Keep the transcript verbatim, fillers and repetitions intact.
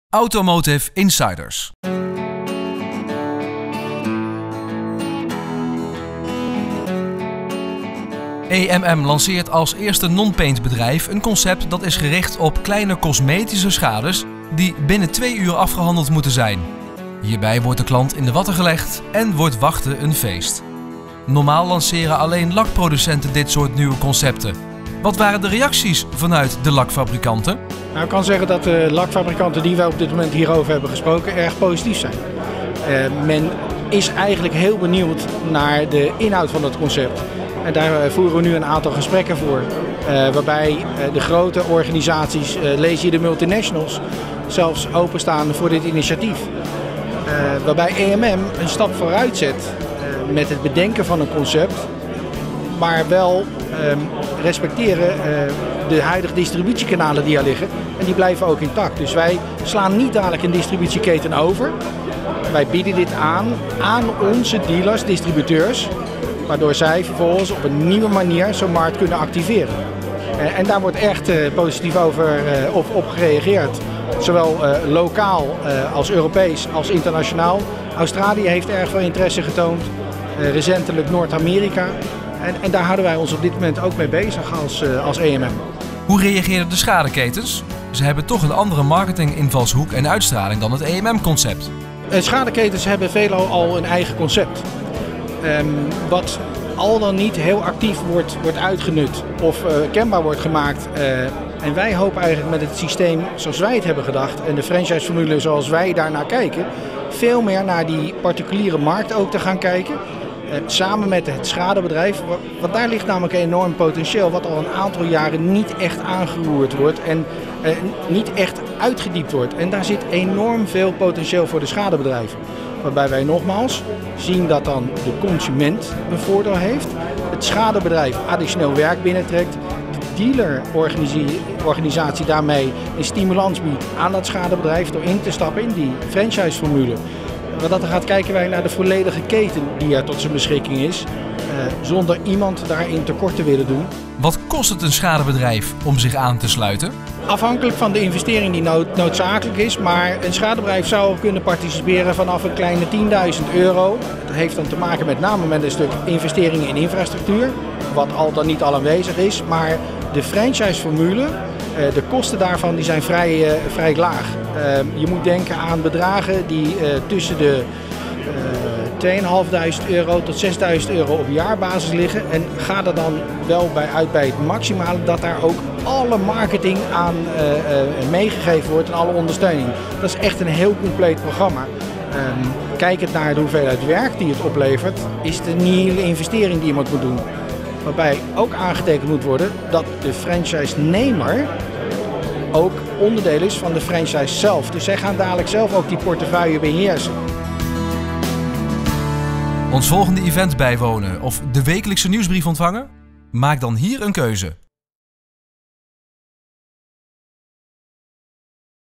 Automotive Insiders. A M M lanceert als eerste non-paint bedrijf een concept dat is gericht op kleine cosmetische schades die binnen twee uur afgehandeld moeten zijn. Hierbij wordt de klant in de watten gelegd en wordt wachten een feest. Normaal lanceren alleen lakproducenten dit soort nieuwe concepten. Wat waren de reacties vanuit de lakfabrikanten? Nou, ik kan zeggen dat de lakfabrikanten die wij op dit moment hierover hebben gesproken erg positief zijn. Uh, men is eigenlijk heel benieuwd naar de inhoud van het concept. En daar voeren we nu een aantal gesprekken voor. Uh, waarbij uh, de grote organisaties, uh, lees je de multinationals, zelfs openstaan voor dit initiatief. Uh, waarbij A M M een stap vooruit zet uh, met het bedenken van een concept. Maar wel uh, respecteren uh, de huidige distributiekanalen die er liggen. En die blijven ook intact. Dus wij slaan niet dadelijk een distributieketen over. Wij bieden dit aan aan onze dealers, distributeurs. Waardoor zij vervolgens op een nieuwe manier zo'n markt kunnen activeren. Uh, en daar wordt echt uh, positief over, uh, op, op gereageerd. Zowel uh, lokaal uh, als Europees als internationaal. Australië heeft erg veel interesse getoond. Uh, recentelijk Noord-Amerika. En, en daar houden wij ons op dit moment ook mee bezig als, uh, als A M M. Hoe reageerden de schadeketens? Ze hebben toch een andere marketinginvalshoek en uitstraling dan het A M M-concept. Uh, schadeketens hebben veelal al een eigen concept. Um, wat al dan niet heel actief wordt, wordt uitgenut of uh, kenbaar wordt gemaakt. Uh, en wij hopen eigenlijk met het systeem zoals wij het hebben gedacht en de franchiseformule zoals wij daarnaar kijken, veel meer naar die particuliere markt ook te gaan kijken. Uh, samen met het schadebedrijf, want daar ligt namelijk een enorm potentieel wat al een aantal jaren niet echt aangeroerd wordt en uh, niet echt uitgediept wordt. En daar zit enorm veel potentieel voor de schadebedrijven. Waarbij wij nogmaals zien dat dan de consument een voordeel heeft, het schadebedrijf additioneel werk binnentrekt, de dealerorganisatie daarmee een stimulans biedt aan dat schadebedrijf door in te stappen in die franchiseformule. Wat dat gaat kijken wij naar de volledige keten die er tot zijn beschikking is, uh, zonder iemand daarin tekort te willen doen. Wat kost het een schadebedrijf om zich aan te sluiten? Afhankelijk van de investering die nood, noodzakelijk is, maar een schadebedrijf zou kunnen participeren vanaf een kleine tienduizend euro. Dat heeft dan te maken met name met een stuk investeringen in infrastructuur, wat al dan niet al aanwezig is. Maar de franchiseformule, de kosten daarvan die zijn vrij, vrij laag. Je moet denken aan bedragen die tussen de tweeduizend vijfhonderd euro tot zesduizend euro op jaarbasis liggen. En ga er dan wel bij uit bij het maximale dat daar ook alle marketing aan uh, uh, meegegeven wordt en alle ondersteuning. Dat is echt een heel compleet programma. Um, kijkend naar de hoeveelheid werk die het oplevert, is het een hele investering die iemand moet doen. Waarbij ook aangetekend moet worden dat de franchise-nemer ook onderdeel is van de franchise zelf. Dus zij gaan dadelijk zelf ook die portefeuille beheersen. Ons volgende event bijwonen of de wekelijkse nieuwsbrief ontvangen? Maak dan hier een keuze.